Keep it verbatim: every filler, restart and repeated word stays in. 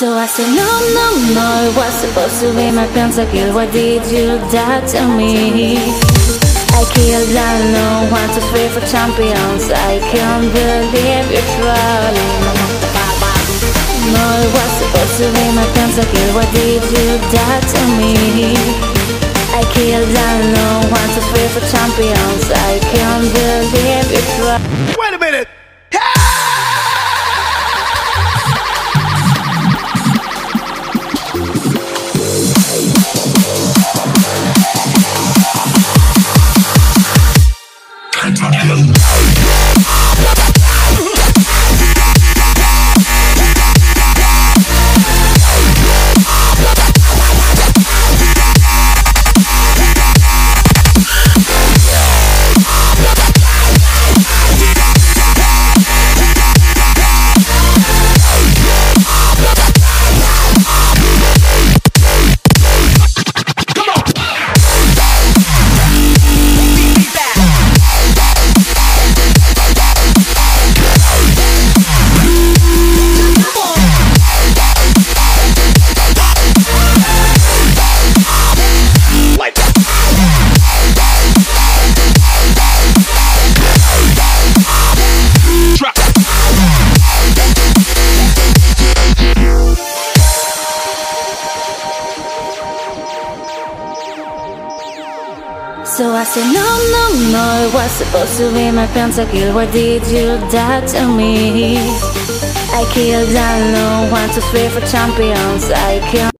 So I said no, no, no, it was supposed to be my pentakill. Why did you do that to me? I killed alone, one, two, three for champions. I can't believe you're trolling. No, it was supposed to be my pentakill. Why did you do that to me? I killed alone, one, two, three for champions. I can't believe you're trolling. Wait a minute! So I said no, no, no, it was supposed to be my pentakill. Why did you do that to me? I killed alone, one, two, three for champions. I can't